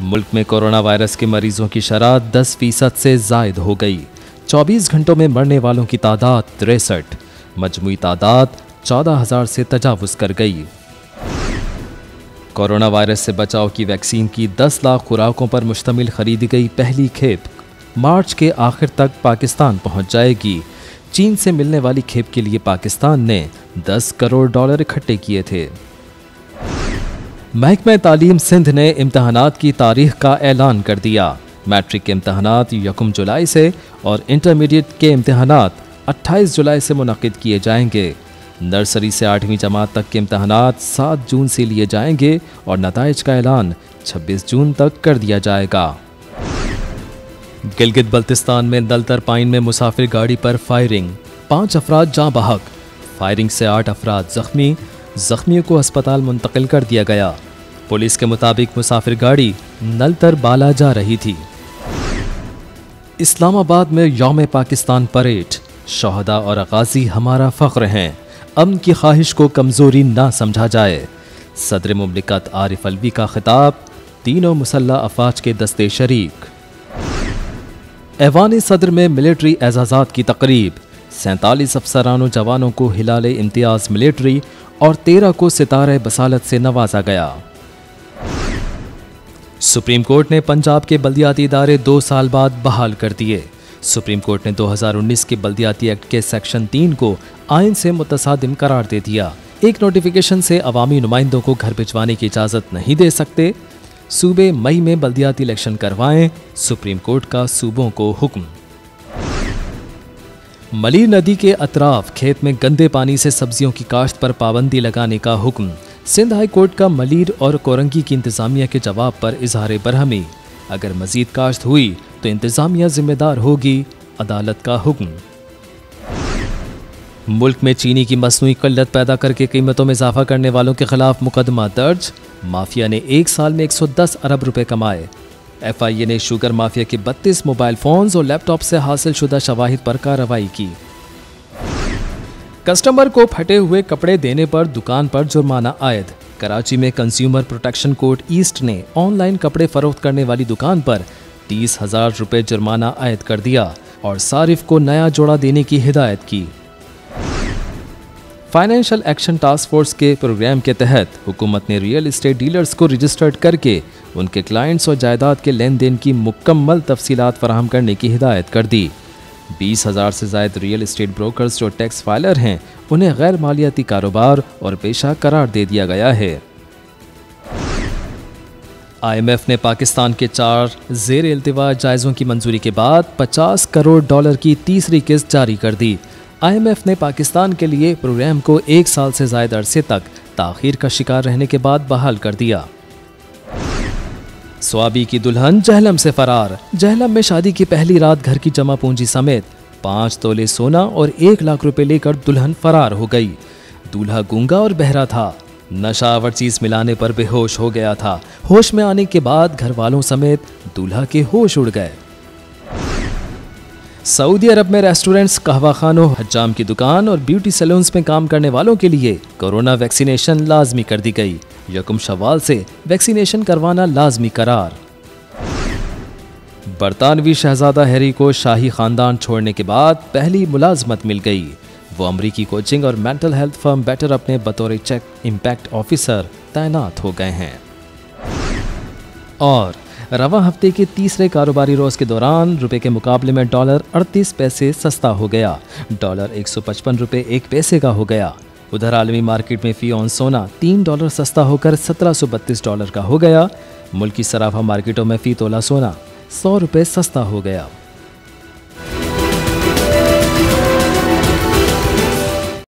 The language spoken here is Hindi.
मुल्क में कोरोना वायरस के मरीजों की शरह 10% से जायद हो गई। 24 घंटों में मरने वालों की तादाद 63, मजमूई तादाद 14,000 से तजावुज कर गई। कोरोना वायरस से बचाव की वैक्सीन की 10 लाख खुराकों पर मुश्तमिल खरीदी गई पहली खेप मार्च के आखिर तक पाकिस्तान पहुंच जाएगी। चीन से मिलने वाली खेप के लिए पाकिस्तान ने $10 करोड़ इकट्ठे किए थे। महकमा तालीम सिंध ने इम्तहानात की तारीख का ऐलान कर दिया। मैट्रिक के इम्तहानात 1 जुलाई से और इंटरमीडिएट के इम्तहानात 28 जुलाई से मुनक़िद किए जाएंगे। नर्सरी से 8वीं जमात तक के इम्तहानात 7 जून से लिए जाएंगे और नताइज का ऐलान 26 जून तक कर दिया जाएगा। गिलगित बल्तिस्तान में नलतर पाइन में मुसाफिर गाड़ी पर फायरिंग, 5 अफराद जाँ बहक। फायरिंग से 8 अफराद जख्मियों को अस्पताल मुंतकिल कर दिया गया। पुलिस के मुताबिक मुसाफिर गाड़ी नलतर बाला जा रही थी। इस्लामाबाद में यौम पाकिस्तान परेड, शहदा और गाजी हमारा फ़ख्र हैं, अमन की ख्वाहिश को कमज़ोरी ना समझा जाए। सदर मुमलिकत आरिफ अलवी का खिताब, तीनों मुसल्लह अफवाज के दस्ते शरीक। ऐवान सदर में मिलिट्री एजाज़ात की तकरीब, 47 अफसरानों जवानों को हिलाले इम्तियाज़ मिलिट्री और 13 को सितारे बसालत से नवाजा गया। सुप्रीम कोर्ट ने पंजाब के बल्दियाती इदारे 2 साल बाद बहाल कर दिए। सुप्रीम कोर्ट ने 2019 के बल्दियाती एक्ट के सेक्शन 3 को आइन से मुतसादिम करार दे दिया। एक नोटिफिकेशन से अवामी नुमाइंदों को घर भिजवाने की इजाज़त नहीं दे सकते। सूबे मई में बल्दियाती इलेक्शन करवाएं, सुप्रीम कोर्ट का सूबों को हुक्म। मलीर नदी के अतराफ खेत में गंदे पानी से सब्जियों की काश्त पर पाबंदी लगाने का हुक्म। सिंध हाई कोर्ट का मलीर और कोरंगी की इंतजामिया के जवाब पर इजहार बरहमी, अगर मजीद काश्त हुई तो इंतजामिया जिम्मेदार होगी, अदालत का हुक्म। मुल्क में चीनी की मसनूई किल्लत पैदा करके कीमतों में इजाफा करने वालों के खिलाफ मुकदमा दर्ज। माफिया ने 1 साल में 110 अरब रुपए कमाए। FIA ने शुगर माफिया के 32 मोबाइल फोन्स और लैपटॉप से हासिल शुदा शवाहिद पर कार्रवाई की। कस्टमर को फटे हुए कपड़े देने पर दुकान पर जुर्माना आयद। कराची में कंज्यूमर प्रोटेक्शन कोर्ट ईस्ट ने ऑनलाइन कपड़े फरोख्त करने वाली दुकान पर 30,000 रुपए जुर्माना आयद कर दिया और सारिफ को नया जोड़ा देने की हिदायत की। फाइनेंशियल एक्शन टास्क फोर्स के प्रोग्राम के तहत हुकूमत ने रियल एस्टेट डीलर्स को रजिस्टर्ड करके उनके क्लाइंट्स और जायदाद के लेन देन की मुकम्मल तफसीलात फराहम करने की हिदायत कर दी। 20,000 से ज़ायद रियल एस्टेट ब्रोकर्स जो टैक्स फाइलर हैं उन्हें गैर मालियाती कारोबार और पेशा करार दे दिया गया है। IMF ने पाकिस्तान के 4 ज़ेर इल्तिवा जायज़ों की मंजूरी के बाद $50 करोड़ की तीसरी किस्त जारी कर दी। IMF ने पाकिस्तान के लिए प्रोग्राम को 1 साल से ज़ायद अरसे तक ताख़ीर का शिकार रहने के बाद बहाल कर दिया। स्वाबी की दुल्हन जहलम से फरार। जहलम में शादी की पहली रात घर की जमा पूंजी समेत 5 तोले सोना और 1 लाख रुपए लेकर दुल्हन फरार हो गई। दूल्हा गूंगा और बहरा था। नशावर चीज मिलाने पर बेहोश हो गया था। होश में आने के बाद घर वालों समेत दूल्हा के होश उड़ गए। सऊदी अरब में रेस्टोरेंट्स, कहवाखानों, हज्जाम की दुकान और ब्यूटी सैलून्स में काम करने वालों के लिए कोरोना वैक्सीनेशन लाजमी कर दी गई। 1 शव्वाल से वैक्सीनेशन करवाना लाजमी करार। बरतानवी शहजादा हैरी को शाही खानदान छोड़ने के बाद पहली मुलाजमत मिल गई। वो अमरीकी कोचिंग और मेंटल हेल्थ फर्म बेटर अपने बतौर चेक इम्पैक्ट ऑफिसर तैनात हो गए हैं। और रवा हफ्ते के तीसरे कारोबारी रोज के दौरान रुपए के मुकाबले में डॉलर 38 पैसे सस्ता हो गया। डॉलर 155 रुपए 1 पैसे का हो गया। उधर आलमी मार्केट में फी ऑन सोना $3 सस्ता होकर $1732 का हो गया। मुल्की सराफा मार्केटों में फी तोला सोना $100 सस्ता हो गया।